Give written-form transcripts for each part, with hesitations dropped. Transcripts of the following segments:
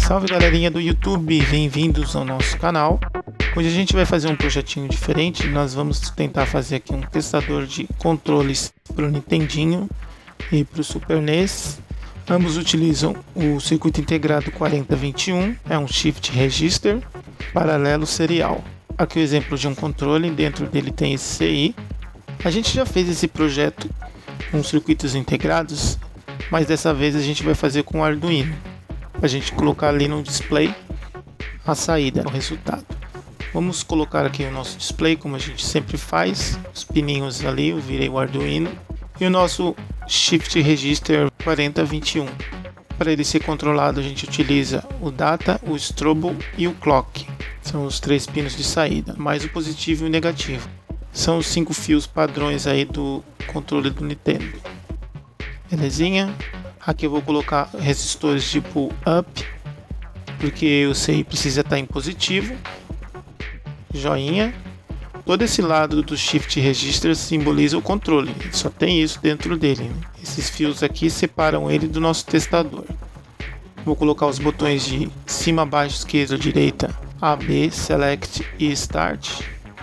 Salve galerinha do YouTube, bem-vindos ao nosso canal. Hoje a gente vai fazer um projetinho diferente. Nós vamos tentar fazer aqui um testador de controles para o Nintendinho e para o Super NES. Ambos utilizam o circuito integrado 4021, é um Shift Register paralelo serial. Aqui o exemplo de um controle, dentro dele tem esse CI. A gente já fez esse projeto com circuitos integrados, mas dessa vez a gente vai fazer com o Arduino, para a gente colocar ali no display a saída, o resultado. Vamos colocar aqui o nosso display, como a gente sempre faz, os pininhos ali, eu virei o Arduino, e o nosso Shift Register 4021. Para ele ser controlado a gente utiliza o Data, o Strobo e o Clock. São os 3 pinos de saída, mais o positivo e o negativo. São os 5 fios padrões aí do controle do Nintendo. Belezinha? Aqui eu vou colocar resistores tipo Up, porque o CI precisa estar em positivo. Joinha. Todo esse lado do Shift Register simboliza o controle, só tem isso dentro dele, né? Esses fios aqui separam ele do nosso testador. Vou colocar os botões de cima, baixo, esquerda, direita, A, B, Select e Start.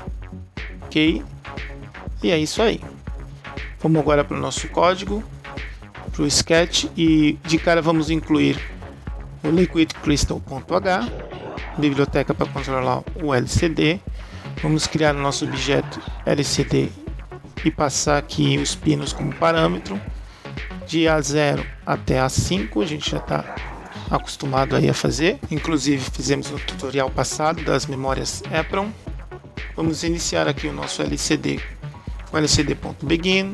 Ok. E é isso aí. Vamos agora para o nosso código, para o Sketch, e de cara vamos incluir o Liquid Crystal.h, biblioteca para controlar o LCD. Vamos criar o nosso objeto LCD e passar aqui os pinos como parâmetro, de A0 até A5, a gente já está acostumado aí a fazer, inclusive fizemos no tutorial passado das memórias EPROM. Vamos iniciar aqui o nosso LCD com lcd.begin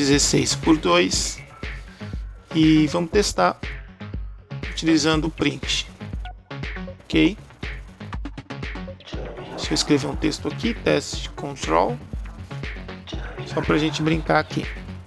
16:2 e vamos testar utilizando o print. Ok? Deixa eu escrever um texto aqui, teste de control, só para a gente brincar aqui.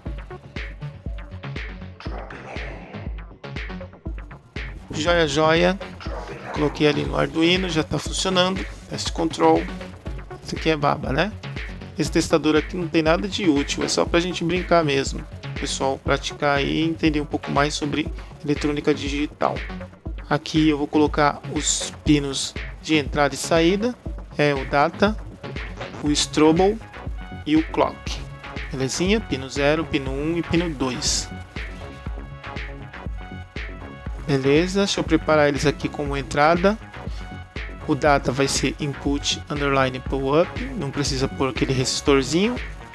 Joia, joia. Coloquei ali no Arduino, já está funcionando. Teste control. Isso aqui é baba, né? Esse testador aqui não tem nada de útil, é só para a gente brincar mesmo. Pessoal, praticar e entender um pouco mais sobre eletrônica digital. Aqui eu vou colocar os pinos de entrada e saída. É o Data, o Strobo e o Clock. Belezinha? Pino 0, pino 1 e pino 2. Beleza, deixa eu preparar eles aqui como entrada. O Data vai ser Input Underline Pull Up, não precisa pôr aquele resistorzinho.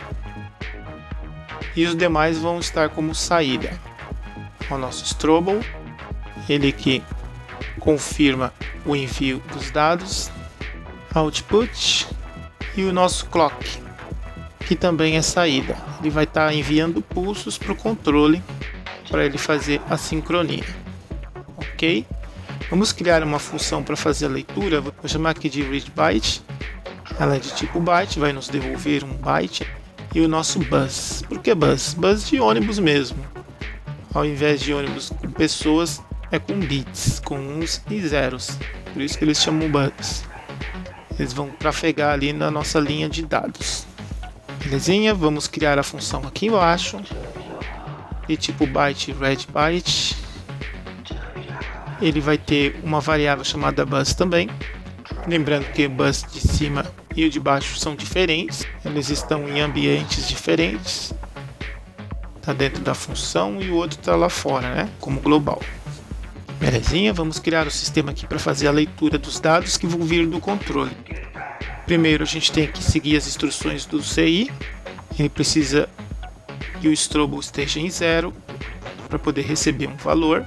E os demais vão estar como saída. O nosso Strobo, ele que confirma o envio dos dados. Output e o nosso Clock, que também é saída. Ele vai estar enviando pulsos para o controle para ele fazer a sincronia. Ok? Vamos criar uma função para fazer a leitura. Vou chamar aqui de readByte. Ela é de tipo byte, vai nos devolver um byte. E o nosso bus. Por que bus? Bus de ônibus mesmo. Ao invés de ônibus com pessoas, é com bits, com uns e zeros. Por isso que eles chamam bus. Eles vão trafegar ali na nossa linha de dados. Belezinha? Vamos criar a função aqui embaixo. De tipo byte readByte. Ele vai ter uma variável chamada bus também. Lembrando que o bus de cima e o de baixo são diferentes. Eles estão em ambientes diferentes. Está dentro da função e o outro está lá fora, né? Como global. Belezinha, vamos criar o sistema aqui para fazer a leitura dos dados que vão vir do controle. Primeiro a gente tem que seguir as instruções do CI. Ele precisa que o Strobo esteja em 0 para poder receber um valor.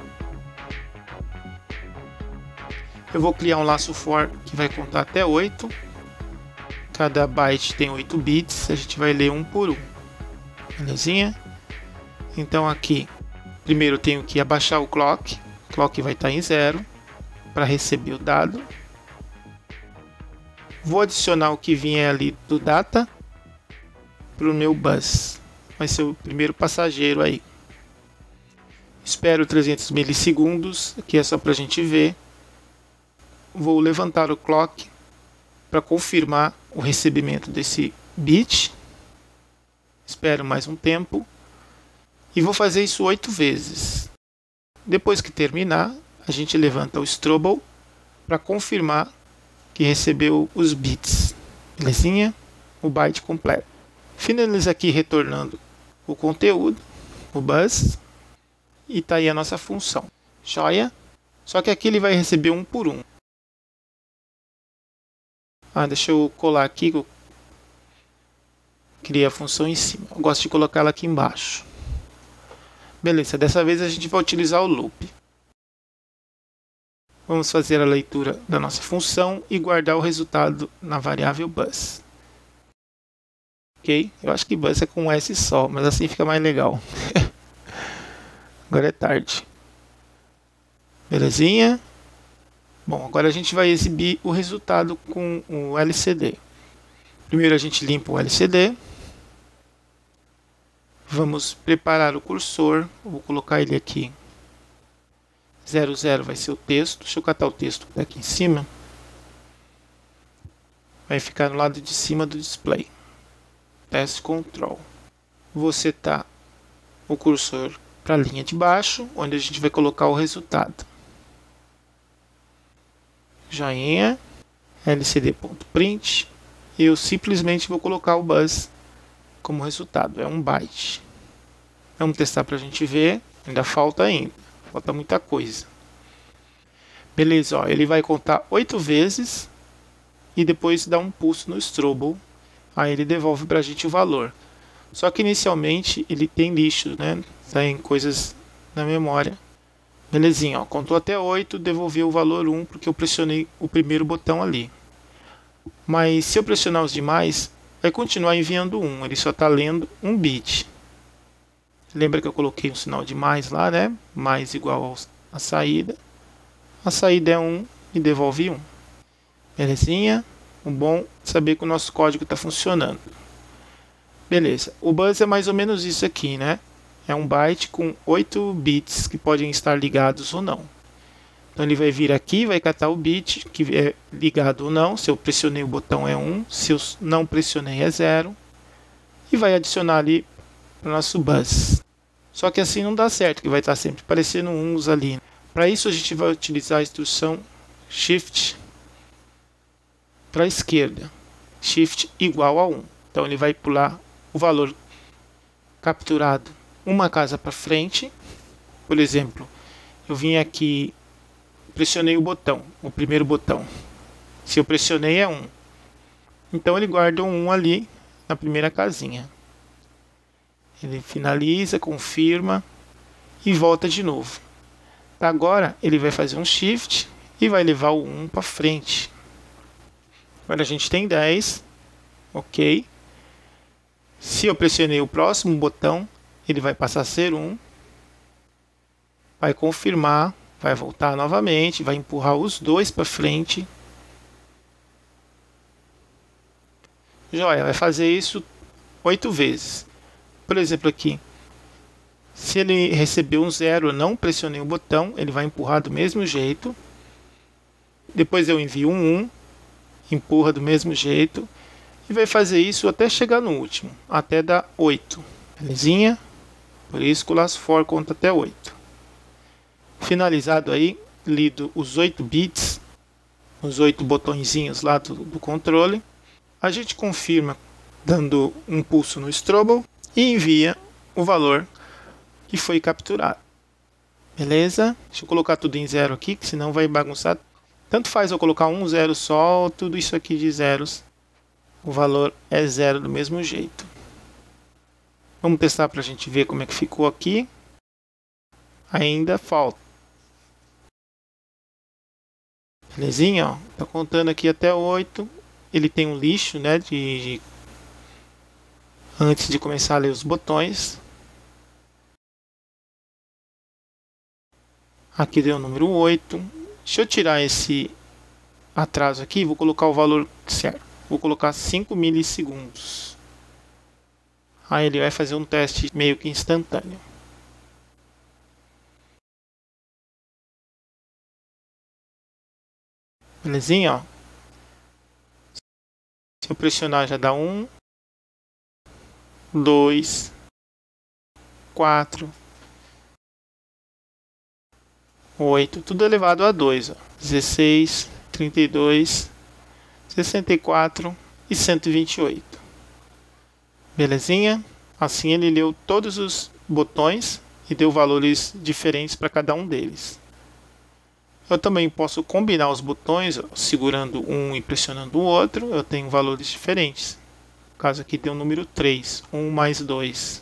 Eu vou criar um laço for que vai contar até 8. Cada byte tem 8 bits, a gente vai ler um por um. Belezinha? Então aqui, primeiro eu tenho que abaixar o clock. O clock vai estar em 0 para receber o dado. Vou adicionar o que vier ali do data para o meu bus. Vai ser o primeiro passageiro aí. Espero 300 milissegundos, aqui é só para a gente ver. Vou levantar o clock para confirmar o recebimento desse bit. Espero mais um tempo. E vou fazer isso 8 vezes. Depois que terminar, a gente levanta o Strobo para confirmar que recebeu os bits, belezinha? O byte completo. Finaliza aqui retornando o conteúdo, o bus, e tá aí a nossa função. Joia? Só que aqui ele vai receber um por um. Deixa eu colar aqui, que eu criei a função em cima. Eu gosto de colocar ela aqui embaixo. Beleza, dessa vez a gente vai utilizar o loop. Vamos fazer a leitura da nossa função e guardar o resultado na variável bus. Ok? Eu acho que bus é com um S só, mas assim fica mais legal. Agora é tarde. Belezinha? Bom, agora a gente vai exibir o resultado com o LCD. Primeiro a gente limpa o LCD. Vamos preparar o cursor. Vou colocar ele aqui. 00 vai ser o texto. Deixa eu catar o texto aqui em cima. Vai ficar no lado de cima do display. Test Control. Vou setar o cursor para a linha de baixo, onde a gente vai colocar o resultado. Joinha, lcd.print, e eu simplesmente vou colocar o bus como resultado, é um byte. Vamos testar para a gente ver, ainda falta muita coisa. Beleza, ó, ele vai contar 8 vezes e depois dá um pulso no Strobo, aí ele devolve para a gente o valor. Só que inicialmente ele tem lixo, né? Tem coisas na memória. Belezinha, ó, contou até 8, devolveu o valor 1 porque eu pressionei o primeiro botão ali. Mas se eu pressionar os demais, vai continuar enviando 1, ele só está lendo um bit. Lembra que eu coloquei um sinal de mais lá, né? Mais igual a saída. A saída é 1 e devolve 1. Belezinha? Bom saber que o nosso código está funcionando. Beleza, o bus é mais ou menos isso aqui, né? É um byte com 8 bits que podem estar ligados ou não. Então ele vai vir aqui, vai catar o bit que é ligado ou não. Se eu pressionei o botão é 1, se eu não pressionei é 0. E vai adicionar ali para o nosso bus. Só que assim não dá certo, que vai estar sempre aparecendo uns ali. Para isso a gente vai utilizar a instrução Shift para a esquerda. Shift igual a 1. Então ele vai pular o valor capturado uma casa para frente. Por exemplo, eu vim aqui, pressionei o botão, o primeiro botão. Se eu pressionei é 1. Então ele guarda um 1 ali na primeira casinha. Ele finaliza, confirma e volta de novo. Agora ele vai fazer um shift e vai levar o 1 para frente. Agora a gente tem 10. Ok. Se eu pressionei o próximo botão, ele vai passar a ser 1. Vai confirmar, vai voltar novamente, vai empurrar os dois para frente. Joia, vai fazer isso 8 vezes. Por exemplo aqui, se ele recebeu um 0, eu não pressionei o botão, ele vai empurrar do mesmo jeito. Depois eu envio um 1, empurra do mesmo jeito. E vai fazer isso até chegar no último, até dar 8. Belezinha? Por isso que o last for conta até 8. Finalizado aí, lido os 8 bits, os 8 botõezinhos lá do controle. A gente confirma dando um pulso no Strobo e envia o valor que foi capturado. Beleza? Deixa eu colocar tudo em 0 aqui, que senão vai bagunçar. Tanto faz eu colocar um 0 só, tudo isso aqui de zeros. O valor é 0 do mesmo jeito. Vamos testar para a gente ver como é que ficou aqui. Ainda falta. Belezinha, ó. Tá contando aqui até 8. Ele tem um lixo, né? Antes de começar a ler os botões. Aqui deu o número 8. Deixa eu tirar esse atraso aqui. Vou colocar o valor certo. Vou colocar 5 milissegundos. Aí ele vai fazer um teste meio que instantâneo. Belezinha, ó. Se eu pressionar já dá 1, 2, 4, 8, tudo elevado a 2, ó. 16, 32, 64 e 128. Belezinha? Assim ele leu todos os botões e deu valores diferentes para cada um deles. Eu também posso combinar os botões, ó, segurando um e pressionando o outro. Eu tenho valores diferentes. No caso aqui tem o número 3, 1 mais 2.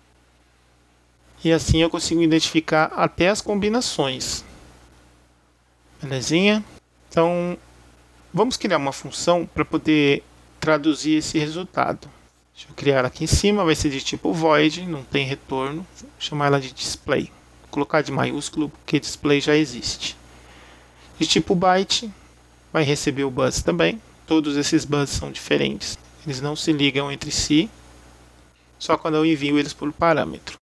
E assim eu consigo identificar até as combinações. Belezinha? Então, vamos criar uma função para poder traduzir esse resultado. Deixa eu criar aqui em cima, vai ser de tipo void, não tem retorno. Vou chamar ela de display. Vou colocar de maiúsculo porque display já existe. De tipo byte, vai receber o bus também. Todos esses bus são diferentes. Eles não se ligam entre si, só quando eu envio eles por parâmetro.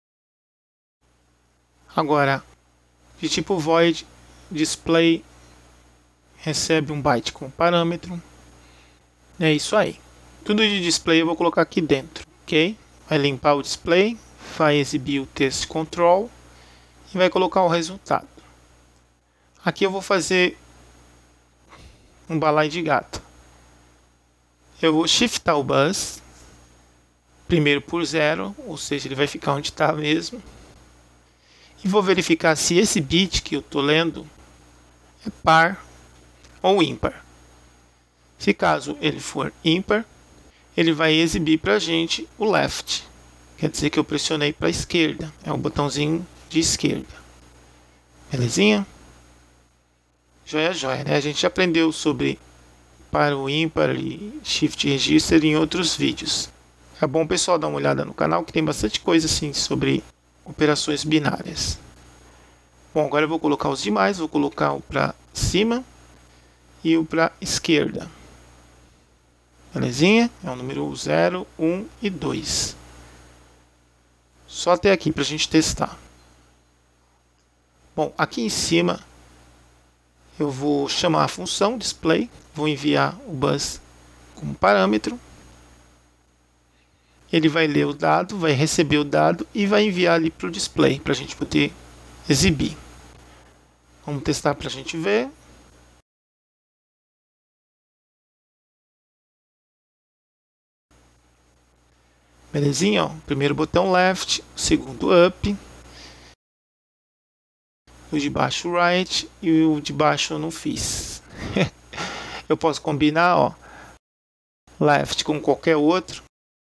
Agora, de tipo void, display recebe um byte como parâmetro. É isso aí. Tudo de display eu vou colocar aqui dentro, ok? Vai limpar o display, vai exibir o test control e vai colocar o resultado. Aqui eu vou fazer um balaio de gato. Eu vou shiftar o bus, primeiro por 0, ou seja, ele vai ficar onde está mesmo. E vou verificar se esse bit que eu estou lendo é par ou ímpar. Se caso ele for ímpar, ele vai exibir para a gente o left. Quer dizer que eu pressionei para a esquerda. É um botãozinho de esquerda. Belezinha? Joia, joia, né? A gente já aprendeu sobre par ou ímpar e shift register em outros vídeos. É bom o pessoal dar uma olhada no canal que tem bastante coisa assim sobre operações binárias. Bom, agora eu vou colocar os demais. Vou colocar o para cima e o para esquerda. Belezinha? É o número 0, 1 e 2. Só até aqui para a gente testar. Bom, aqui em cima eu vou chamar a função display. Vou enviar o bus como parâmetro. Ele vai ler o dado, vai receber o dado e vai enviar ali para o display para a gente poder exibir. Vamos testar para a gente ver. Belezinha, ó. Primeiro botão left, o segundo up, o de baixo right e o de baixo eu não fiz. Eu posso combinar, ó, left com qualquer outro,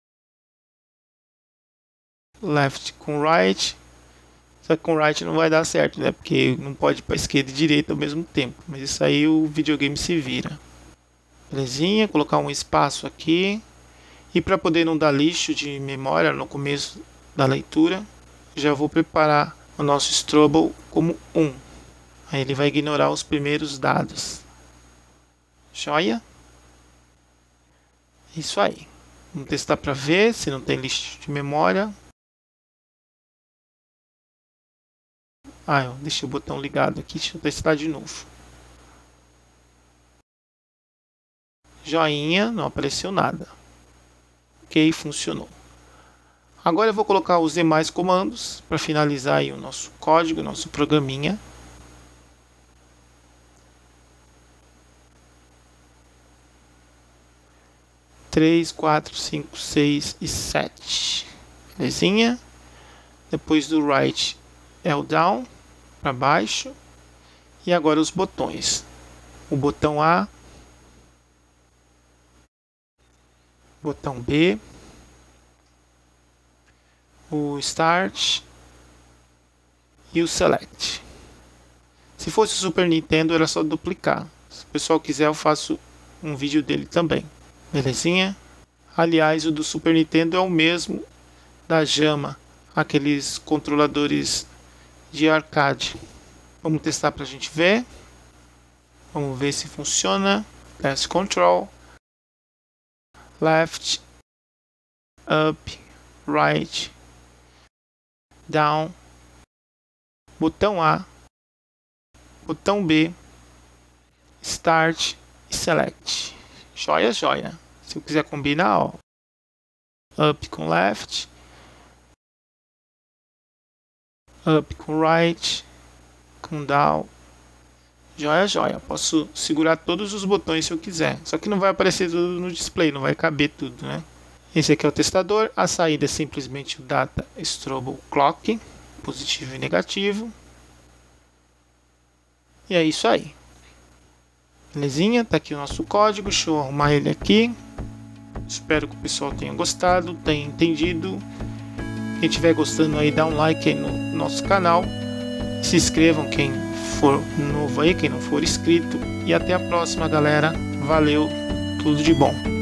left com right, só que com right não vai dar certo, né? Porque não pode ir para esquerda e direita ao mesmo tempo. Mas isso aí o videogame se vira. Belezinha, colocar um espaço aqui. E para poder não dar lixo de memória no começo da leitura, já vou preparar o nosso Strobel como 1. Aí ele vai ignorar os primeiros dados. Joia? Isso aí. Vamos testar para ver se não tem lixo de memória. Eu deixei o botão ligado aqui, deixa eu testar de novo. Joinha, não apareceu nada. Ok, funcionou. Agora eu vou colocar os demais comandos para finalizar aí o nosso código, o nosso programinha. Três, 4, 5, 6 e 7. Belezinha? Depois do right é o down, para baixo. E agora os botões. O botão A, botão B, o Start e o Select. Se fosse o Super Nintendo era só duplicar. Se o pessoal quiser eu faço um vídeo dele também. Belezinha? Aliás, o do Super Nintendo é o mesmo da JAMA, aqueles controladores de arcade. Vamos testar para a gente ver. Vamos ver se funciona. Test Control. Left, up, right, down, botão A, botão B, Start e Select. Joia, joia. Se eu quiser combinar, ó, up com left, up com right, com down Joia, joia. Posso segurar todos os botões se eu quiser. Só que não vai aparecer tudo no display, não vai caber tudo, né? Esse aqui é o testador. A saída é simplesmente o Data Strobo Clock, positivo e negativo. E é isso aí. Belezinha? Tá aqui o nosso código. Deixa eu arrumar ele aqui. Espero que o pessoal tenha gostado, tenha entendido. Quem estiver gostando aí, dá um like aí no nosso canal. Se inscrevam quem for novo aí, quem não for inscrito. E até a próxima, galera. Valeu, tudo de bom.